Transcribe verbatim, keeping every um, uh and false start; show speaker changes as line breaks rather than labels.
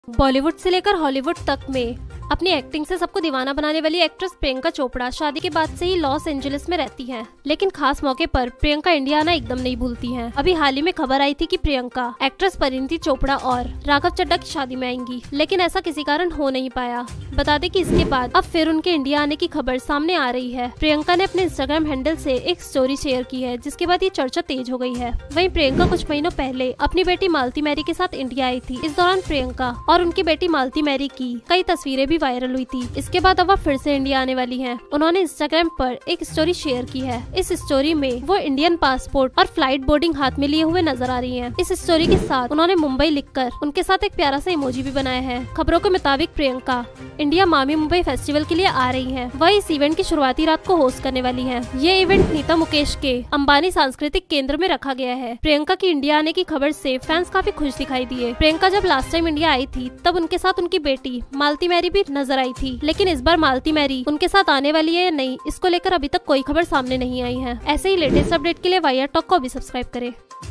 बॉलीवुड से लेकर हॉलीवुड तक में अपनी एक्टिंग से सबको दीवाना बनाने वाली एक्ट्रेस प्रियंका चोपड़ा शादी के बाद से ही लॉस एंजलिस में रहती हैं। लेकिन खास मौके पर प्रियंका इंडिया आना एकदम नहीं भूलती हैं। अभी हाल ही में खबर आई थी कि प्रियंका एक्ट्रेस परिणीति चोपड़ा और राघव चड्ढा की शादी में आएंगी, लेकिन ऐसा किसी कारण हो नहीं पाया। बता दें कि इसके बाद अब फिर उनके इंडिया आने की खबर सामने आ रही है। प्रियंका ने अपने इंस्टाग्राम हैंडल से एक स्टोरी शेयर की है, जिसके बाद ये चर्चा तेज हो गई है। वहीं प्रियंका कुछ महीनों पहले अपनी बेटी मालती मैरी के साथ इंडिया आई थी। इस दौरान प्रियंका और उनकी बेटी मालती मैरी की कई तस्वीरें भी वायरल हुई थी। इसके बाद अब वो फिर से इंडिया आने वाली हैं। उन्होंने इंस्टाग्राम पर एक स्टोरी शेयर की है। इस स्टोरी में वो इंडियन पासपोर्ट और फ्लाइट बोर्डिंग हाथ में लिए हुए नजर आ रही हैं। इस स्टोरी के साथ उन्होंने मुंबई लिखकर उनके साथ एक प्यारा सा इमोजी भी बनाया है। खबरों के मुताबिक प्रियंका इंडिया मामी मुंबई फेस्टिवल के लिए आ रही है। वह इस इवेंट की शुरुआती रात को होस्ट करने वाली है। ये इवेंट नीता मुकेश के अंबानी सांस्कृतिक केंद्र में रखा गया है। प्रियंका की इंडिया आने की खबर से फैंस काफी खुश दिखाई दिए। प्रियंका जब लास्ट टाइम इंडिया आई थी तब उनके साथ उनकी बेटी मालती मैरी भी नजर आई थी, लेकिन इस बार मालती मैरी उनके साथ आने वाली है या नहीं, इसको लेकर अभी तक कोई खबर सामने नहीं आई है। ऐसे ही लेटेस्ट अपडेट के लिए वाई आर टॉक को भी सब्सक्राइब करें।